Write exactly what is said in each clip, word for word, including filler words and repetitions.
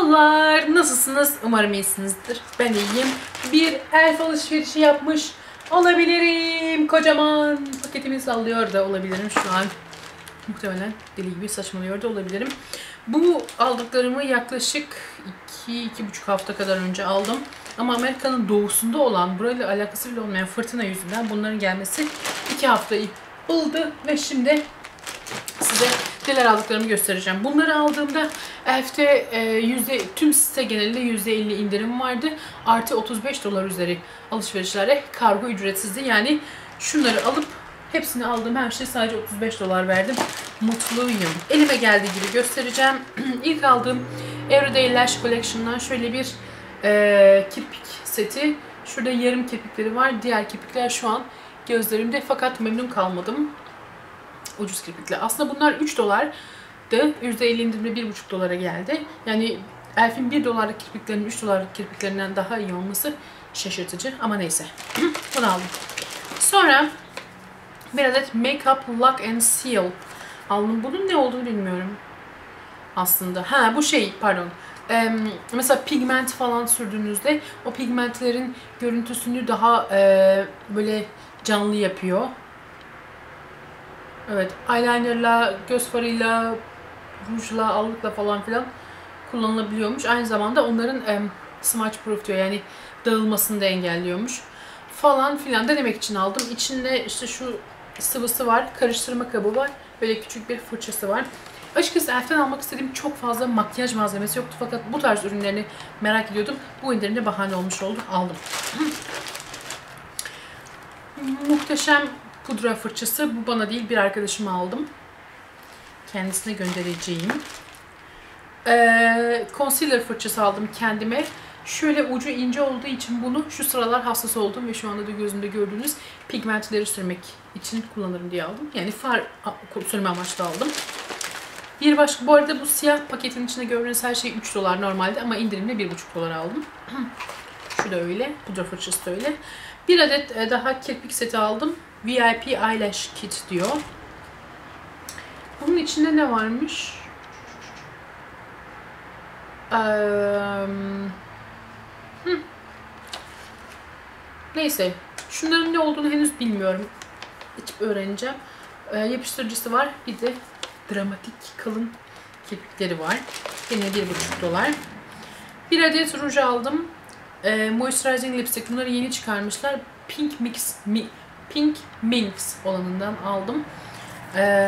Merhabalar, nasılsınız? Umarım iyisinizdir. Ben iyiyim. Bir elf alışverişi yapmış olabilirim. Kocaman paketimi sallıyor da olabilirim şu an. Muhtemelen deli gibi saçmalıyor da olabilirim. Bu aldıklarımı yaklaşık iki iki buçuk hafta kadar önce aldım. Ama Amerika'nın doğusunda olan, burayla alakası bile olmayan fırtına yüzünden bunların gelmesi iki haftayı buldu ve şimdi size neler aldıklarımı göstereceğim. Bunları aldığımda Elf'te e, yüzde, tüm site genelinde yüzde elli indirim vardı. Artı otuz beş dolar üzeri alışverişlere kargo ücretsizdi. Yani şunları alıp hepsini aldığım her şey sadece otuz beş dolar verdim. Mutluyum. Elime geldiği gibi göstereceğim. İlk aldığım Everyday Lash Collection'dan şöyle bir e, kirpik seti. Şurada yarım kirpikleri var. Diğer kirpikler şu an gözlerimde, fakat memnun kalmadım. Ucuz kirpikler. Aslında bunlar üç dolardı. yüzde elli indirimle bir buçuk dolara geldi. Yani Elf'in bir dolarlık kirpiklerinin üç dolarlık kirpiklerinden daha iyi olması şaşırtıcı. Ama neyse. Bunu aldım. Sonra bir adet Makeup Lock and Seal aldım. Bunun ne olduğunu bilmiyorum aslında. Ha bu şey pardon. Ee, mesela pigment falan sürdüğünüzde o pigmentlerin görüntüsünü daha e, böyle canlı yapıyor. Evet, eyelinerla, göz farıyla, rujla, allıkla falan filan kullanılabiliyormuş. Aynı zamanda onların e, smudge proof diyor, yani dağılmasını da engelliyormuş. Falan filan denemek için aldım. İçinde işte şu sıvısı var, karıştırma kabı var, böyle küçük bir fırçası var. Açıkçası Elf'ten almak istediğim çok fazla makyaj malzemesi yoktu, fakat bu tarz ürünlerini merak ediyordum. Bu indirimde bahane olmuş oldu, aldım. Muhteşem pudra fırçası. Bu bana değil, bir arkadaşıma aldım. Kendisine göndereceğim. Ee, concealer fırçası aldım kendime. Şöyle ucu ince olduğu için bunu şu sıralar hassas oldum ve şu anda da gözümde gördüğünüz pigmentleri sürmek için kullanırım diye aldım. Yani far sürme amaçlı aldım. Bir başka, bu arada bu siyah paketin içinde gördüğünüz her şey üç dolar normalde ama indirimle bir buçuk dolar aldım. Şu da öyle. Pudra fırçası da öyle. Bir adet daha kirpik seti aldım. V I P Eyelash Kit diyor. Bunun içinde ne varmış? Ee, hmm. Neyse. Şunların ne olduğunu henüz bilmiyorum. İçip öğreneceğim. Ee, yapıştırıcısı var. Bir de dramatik kalın kirpikleri var. Yine bir buçuk dolar. Bir adet ruj aldım. Ee, moisturizing lipstick. Bunları yeni çıkarmışlar. Pink Mix Mi Pink Minx olanından aldım. Ee,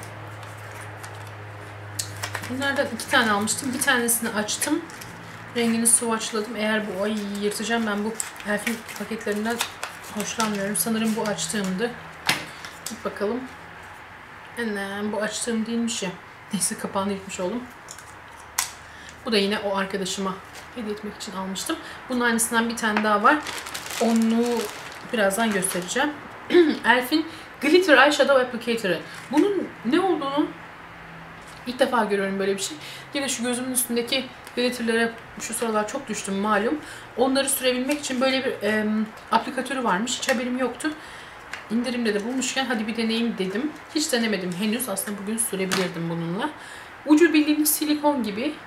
bunlardan iki tane almıştım. Bir tanesini açtım. Rengini swatchladım. Eğer bu ay yırtacağım, ben bu Elf'in paketlerinden hoşlanmıyorum. Sanırım bu açtığımdı. Git bakalım. Annem, bu açtığım değilmiş ya. Neyse, kapağını yırtmış oldum. Bu da yine o arkadaşıma hediye etmek için almıştım. Bunun aynısından bir tane daha var. Onu birazdan göstereceğim. Elf'in Glitter Eyeshadow Applicator'ı. Bunun ne olduğunu ilk defa görüyorum, böyle bir şey. Yine şu gözümün üstündeki glitterlere şu sıralar çok düştüm malum. Onları sürebilmek için böyle bir e, aplikatörü varmış. Hiç haberim yoktu. İndirimde de bulmuşken hadi bir deneyeyim dedim. Hiç denemedim henüz. Aslında bugün sürebilirdim bununla. Ucu bildiğimiz silikon gibi.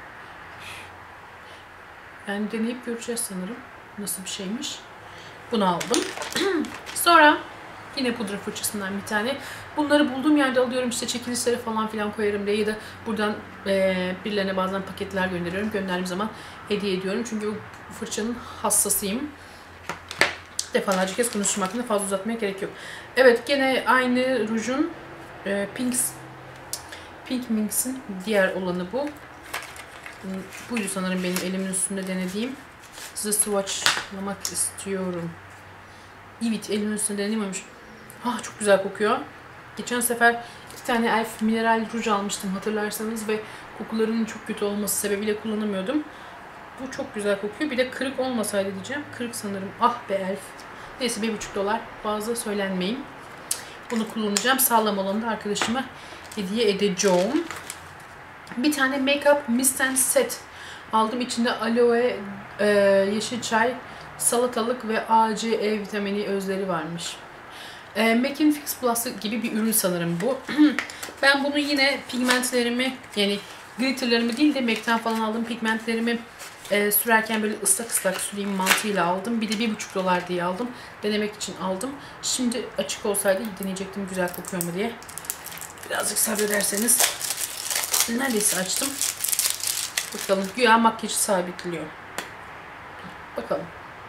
Yani deneyip göreceğiz sanırım. Nasıl bir şeymiş. Bunu aldım. Sonra yine pudra fırçasından bir tane. Bunları bulduğum yerde alıyorum. İşte çekilişlere falan filan koyarım diye, ya da buradan e, birilerine bazen paketler gönderiyorum. Gönderdiğim zaman hediye ediyorum. Çünkü bu fırçanın hassasıyım. Defalarca kez konuştum hakkında, fazla uzatmaya gerek yok. Evet, gene aynı rujun e, Pink Pink Minx'in diğer olanı bu. Buydu sanırım benim elimin üstünde denediğim. Size swatchlamak istiyorum. Evet, elimin üstünde denememiş. Ah, çok güzel kokuyor. Geçen sefer iki tane Elf mineral ruj almıştım hatırlarsanız ve kokularının çok kötü olması sebebiyle kullanamıyordum. Bu çok güzel kokuyor. Bir de kırık olmasaydı diyeceğim. Kırık sanırım. Ah be Elf. Neyse, bir buçuk dolar. Fazla söylenmeyin. Bunu kullanacağım. Sağlam olanı da arkadaşıma hediye edeceğim. Bir tane Makeup Mist and Set aldım. İçinde aloe, e, yeşil çay, salatalık ve A, C, E vitamini özleri varmış. E, Mac'in Fix Plus gibi bir ürün sanırım bu. Ben bunu yine pigmentlerimi, yani glitterlarımı değil de M A C'ten falan aldığım pigmentlerimi e, sürerken böyle ıslak ıslak süreyim mantığıyla aldım. Bir de bir buçuk dolar diye aldım. Denemek için aldım. Şimdi açık olsaydı deneyecektim güzel kokuyor mu diye. Birazcık sabrederseniz. Neredeyse açtım. Bakalım. Güya makyajı sabitliyor. Bakalım.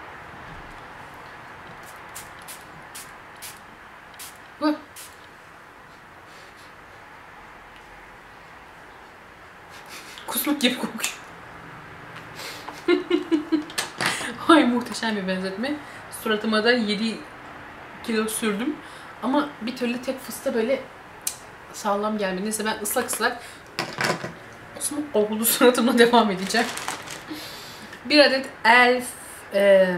Bu. Kusmuk gibi kokuyor. Ay muhteşem bir benzetme. Suratıma da yedi kilo sürdüm. Ama bir türlü tek fıstığı böyle sağlam gelmedi. Neyse ben ıslak ıslak kusmuk kokulu suratımla devam edeceğim. Bir adet Elf e,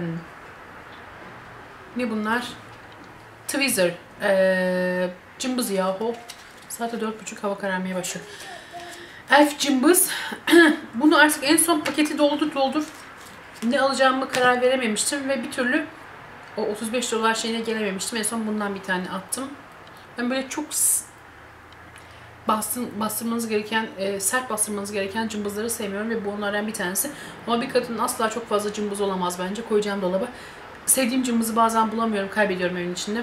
ne bunlar? Tweezer e, cımbız yahu. Saat dört buçuk, hava kararmaya başlıyor. Elf cımbız. Bunu artık en son paketi doldur doldur. Ne alacağımı karar verememiştim ve bir türlü o otuz beş dolar şeyine gelememiştim. En son bundan bir tane attım. Ben böyle çok bastın, bastırmanız gereken, e, sert bastırmanız gereken cımbızları sevmiyorum ve bu onlardan bir tanesi. Ama bir kadının asla çok fazla cımbız olamaz bence. Koyacağım dolaba. Sevdiğim cımbızı bazen bulamıyorum, kaybediyorum evin içinde.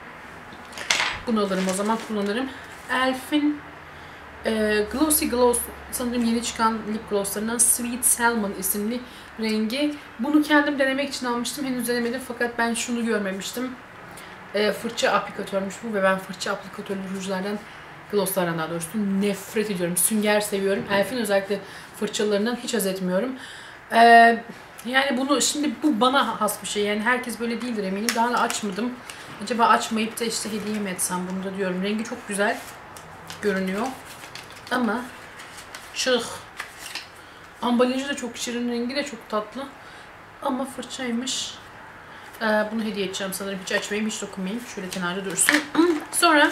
Bunu alırım o zaman, kullanırım. Elf'in e, Glossy Gloss, sanırım yeni çıkan lip glosslarından Sweet Salmon isimli rengi. Bunu kendim denemek için almıştım. Henüz denemedim fakat ben şunu görmemiştim. E, fırça aplikatörmüş bu ve ben fırça aplikatörlü rujlardan, glosslardan daha doğrusu nefret ediyorum. Sünger seviyorum. Elf'in özellikle fırçalarından hiç haz etmiyorum. E, yani bunu şimdi bu bana has bir şey. Yani herkes böyle değildir eminim. Daha da açmadım. Acaba açmayıp da işte hediye mi etsem bunu da diyorum. Rengi çok güzel görünüyor. Ama çıh. Ambalajı da çok şirin, rengi de çok tatlı. Ama fırçaymış. Ee, bunu hediye edeceğim sanırım. Hiç açmayayım, hiç dokunmayayım. Şöyle kenarda dursun. Sonra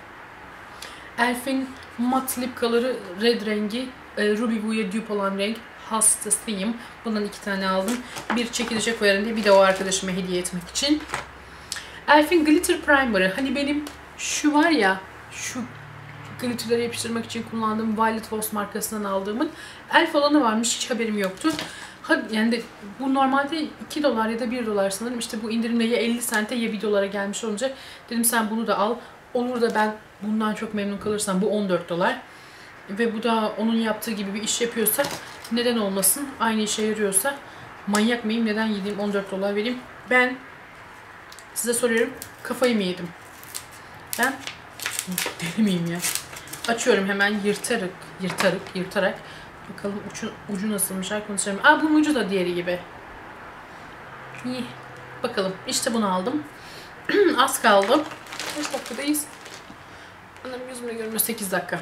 Elf'in Matte Lip Color'ı red rengi. E, Ruby Woo'ya dupe olan renk. Hastasıyım. Bundan iki tane aldım. Bir çekilişe koyarım diye, bir de o arkadaşıma hediye etmek için. Elf'in Glitter Primer'ı. Hani benim şu var ya, şu glitterleri yapıştırmak için kullandığım Violet Voss markasından aldığımın Elf olanı varmış. Hiç haberim yoktu. Yani de, bu normalde iki dolar ya da bir dolar sanırım. İşte bu indirimle ya elli sente ya bir dolara gelmiş olunca dedim sen bunu da al. Olur da ben bundan çok memnun kalırsam bu on dört dolar. Ve bu da onun yaptığı gibi bir iş yapıyorsa neden olmasın? Aynı işe yarıyorsa manyak mıyım? Neden yediğim on dört dolar vereyim? Ben size soruyorum. Kafayı mı yedim? Ben deli miyim ya? Açıyorum hemen yırtarak, yırtarak, yırtarak. Bakalım ucu, ucu nasılmış arkadaşlarım. Aa bunun ucu da diğeri gibi. İyi. Bakalım. İşte bunu aldım. Az kaldı. Kaç dakikadayız? Anam yüzümle görünüyor. sekiz dakika.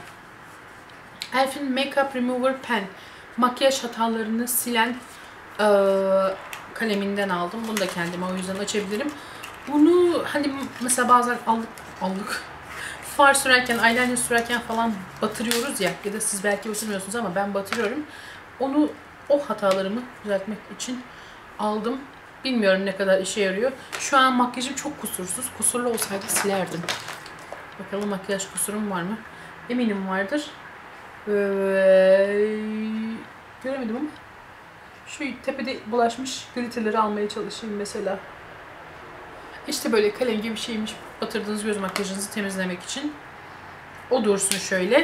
Elf'in Makeup Remover Pen. Makyaj hatalarını silen e, kaleminden aldım. Bunu da kendime o yüzden açabilirim. Bunu hani mesela bazen aldık, aldık. Far sürerken, eyeliner sürerken falan batırıyoruz ya. Ya da siz belki batırmıyorsunuz ama ben batırıyorum. Onu, o hatalarımı düzeltmek için aldım. Bilmiyorum ne kadar işe yarıyor. Şu an makyajım çok kusursuz. Kusurlu olsaydı silerdim. Bakalım makyaj kusurum var mı? Eminim vardır. Ee, göremedim ama. Şu tepede bulaşmış glitterleri almaya çalışayım mesela. İşte böyle kalem gibi bir şeymiş. Batırdığınız göz makyajınızı temizlemek için. O dursun şöyle.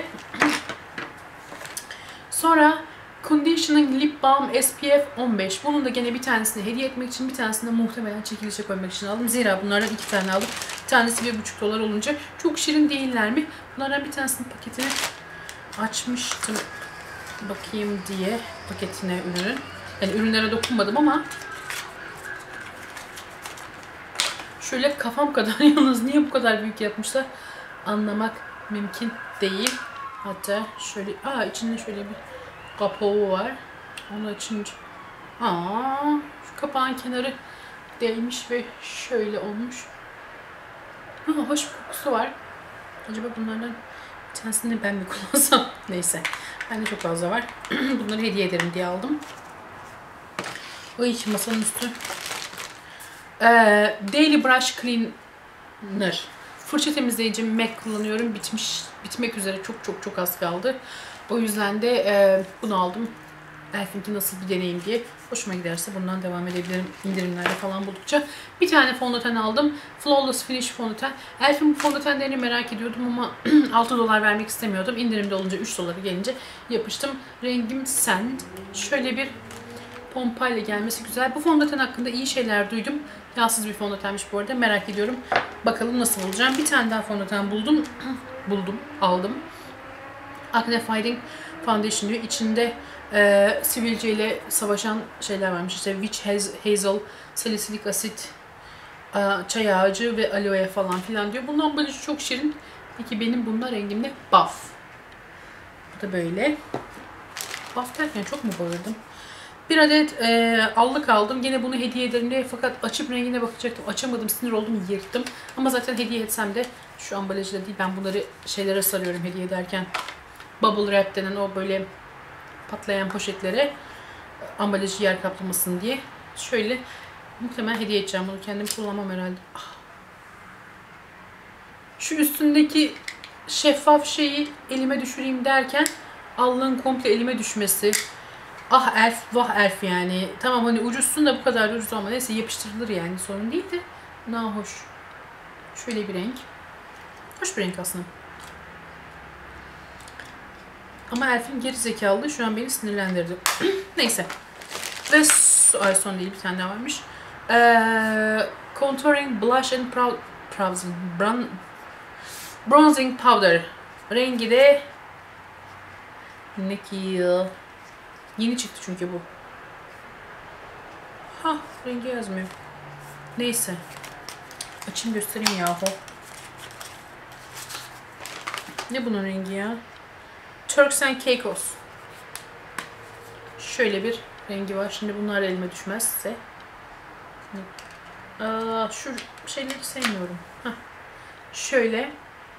Sonra Conditioning Lip Balm S P F on beş. Bunun da gene bir tanesini hediye etmek için, bir tanesini de muhtemelen çekilişe koymak için aldım. Zira bunlardan iki tane aldım. Bir tanesi bir buçuk dolar olunca çok şirin değiller mi? Bunlardan bir tanesinin paketini açmıştım. Bakayım diye paketine ürünün. Yani ürünlere dokunmadım ama şöyle kafam kadar, yalnız niye bu kadar büyük yapmışlar anlamak mümkün değil. Hatta şöyle, aa içinde şöyle bir kapağı var. Onu açınca, aa şu kapağın kenarı değmiş ve şöyle olmuş. Ha, hoş bir kokusu var. Acaba bunlardan bir tanesini ben mi kullansam? Neyse. Bende çok fazla var. Bunları hediye ederim diye aldım. Ay masanın üstü. Ee, Daily Brush Cleaner. Fırça temizleyici M A C kullanıyorum. Bitmiş, bitmek üzere. Çok çok çok az kaldı. O yüzden de e, bunu aldım. Elf'inki nasıl bir deneyim diye. Hoşuma giderse bundan devam edebilirim indirimlerde falan buldukça. Bir tane fondöten aldım. Flawless Finish fondöten. Elf'in bu fondötenlerini merak ediyordum ama altı dolar vermek istemiyordum. İndirimde olunca üç dolara gelince yapıştım. Rengim Sand. Şöyle bir pompayla gelmesi güzel. Bu fondöten hakkında iyi şeyler duydum. Yağsız bir fondötenmiş bu arada. Merak ediyorum. Bakalım nasıl bulacağım. Bir tane daha fondöten buldum. Buldum. Aldım. Acne Fighting Foundation diyor. İçinde e, sivilce ile savaşan şeyler varmış. İşte witch hazel, salisilik asit, e, çay ağacı ve aloe falan filan diyor. Bunun ambalajı çok şirin. Peki benim bunlar rengimde buff. Bu da böyle. Buff derken çok mu bağırdım? Bir adet e, allık aldım. Yine bunu hediye ederim diye, fakat açıp rengine bakacaktım. Açamadım, sinir oldum, yırttım. Ama zaten hediye etsem de şu ambalajla değil, ben bunları şeylere sarıyorum hediye ederken. Bubble wrap denen o böyle patlayan poşetlere, ambalajı yer kaplamasın diye. Şöyle muhtemelen hediye edeceğim bunu. Kendim kullanmam herhalde. Ah. Şu üstündeki şeffaf şeyi elime düşüreyim derken allığın komple elime düşmesi. Ah Elf, vah Elf yani. Tamam hani ucuzsun da bu kadar da ucuz ama neyse yapıştırılır yani, sorun değil de. Ne hoş. Şöyle bir renk. Hoş bir renk aslında. Ama Elf'in geri zekalı şu an beni sinirlendirdi. Neyse. Ve ay son değil, bir tane daha varmış. Ee, Contouring Blush and Brow Bronzing, Bron Bronzing Powder. Rengi de ne ki? Yeni çıktı çünkü bu. Ha, rengi yazmıyor. Neyse. Açayım göstereyim yahu. Ne bunun rengi ya? Turks and Caicos. Şöyle bir rengi var. Şimdi bunlar elime düşmezse. Aa, şu şeyleri sevmiyorum. Heh. Şöyle.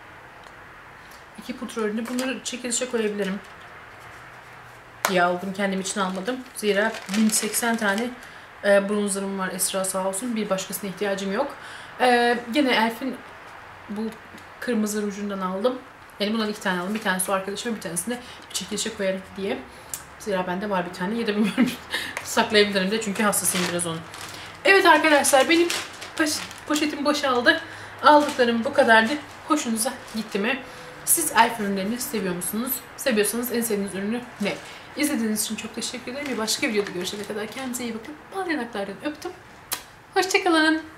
İki pudra ürünü. Bunları çekilişe koyabilirim diye aldım. Kendim için almadım. Zira bin seksen tane e, bronzerım var. Esra sağ olsun. Bir başkasına ihtiyacım yok. E, gene Elf'in bu kırmızı rujundan aldım. Yani bundan iki tane aldım. Bir tanesi o arkadaşıma, bir tanesini de bir çekilişe koyarım diye. Zira bende var bir tane. Ya da bilmiyorum. Saklayabilirim de çünkü hassasıyım biraz onun. Evet arkadaşlar, benim poşetim boşaldı. Aldıklarım bu kadardı. Hoşunuza gitti mi? Siz Elf ürünlerini seviyor musunuz? Seviyorsanız en sevdiğiniz ürünü ne? İzlediğiniz için çok teşekkür ederim. Bir başka videoda görüşene kadar kendinize iyi bakın. Bal yanaklardan öptüm. Hoşçakalın.